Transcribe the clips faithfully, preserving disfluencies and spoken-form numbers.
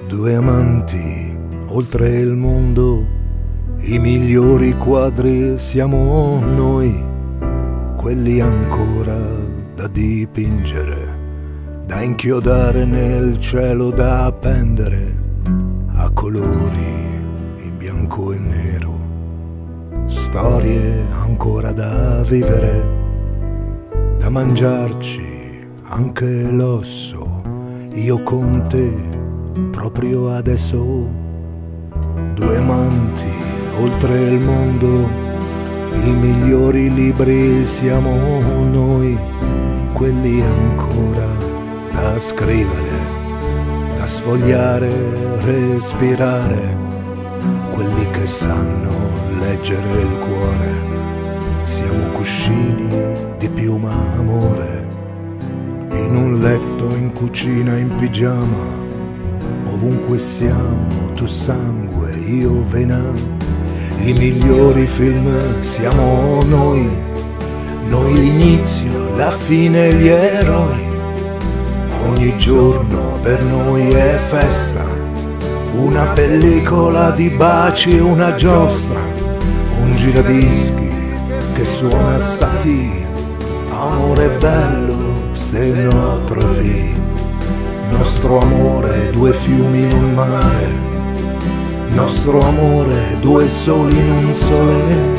Due amanti oltre il mondo, i migliori quadri siamo noi, quelli ancora da dipingere, da inchiodare nel cielo, da appendere a colori in bianco e nero, storie ancora da vivere, da mangiarci anche l'osso, io con te proprio adesso. Due amanti oltre il mondo, i migliori libri siamo noi, quelli ancora da scrivere, da sfogliare, respirare, quelli che sanno leggere il cuore. Siamo cuscini di piuma amore, in un letto, in cucina, in pigiama, ovunque siamo, tu sangue, io vena. I migliori film siamo noi, noi l'inizio, la fine, gli eroi. Ogni giorno per noi è festa, una pellicola di baci, una giostra, un giradischi che suona stati. Amore bello se no trovi, nostro amore due fiumi in un mare, nostro amore due soli in un sole.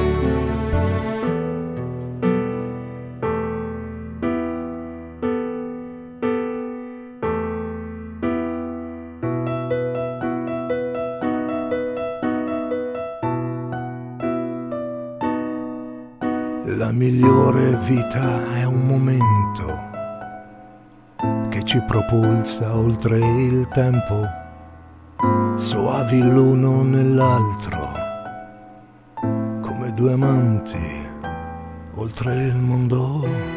La migliore vita è un momento che ci propulsa oltre il tempo, soavi l'uno nell'altro, come due amanti oltre il mondo.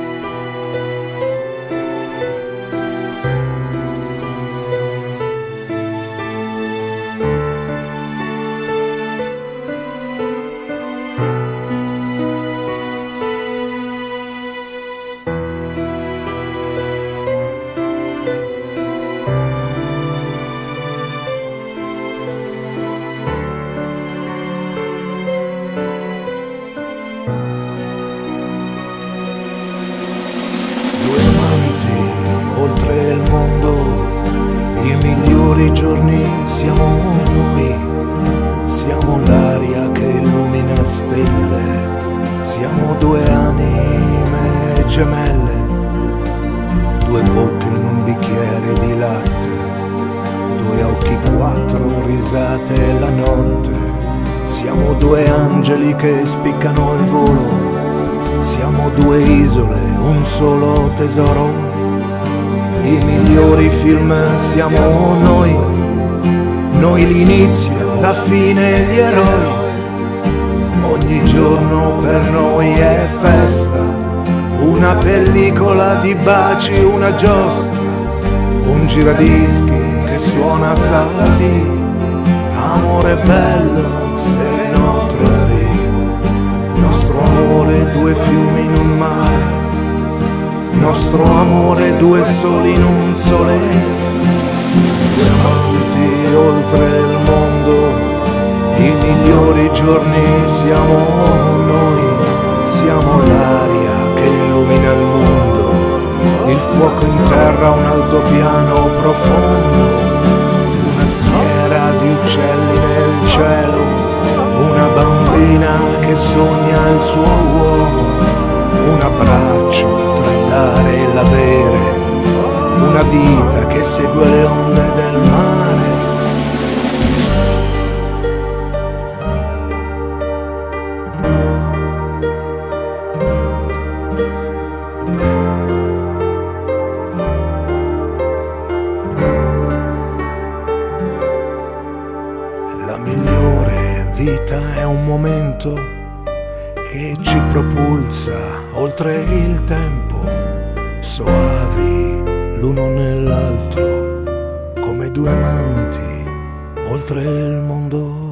Oltre il mondo, i migliori giorni siamo noi, siamo l'aria che illumina stelle, siamo due anime gemelle, due bocche in un bicchiere di latte, due occhi, quattro risate la notte, siamo due angeli che spiccano il volo, siamo due isole, un solo tesoro. I migliori film siamo noi, noi l'inizio, la fine, gli eroi. Ogni giorno per noi è festa, una pellicola di baci, una giostra, un giradischi che suona salti. Amore bello se no trovi, nostro amore due fiumi in un mare, nostro amore due soli in un sole. Due amanti oltre il mondo, i migliori giorni siamo noi, siamo l'aria che illumina il mondo, il fuoco in terra, un altopiano profondo, una schiera di uccelli nel cielo, una bambina che sogna il suo uomo, un abbraccio tra dare e l'avere, una vita che segue le onde del mare. La migliore vita è un momento che ci propulsa oltre il tempo, soavi l'uno nell'altro, come due amanti oltre il mondo.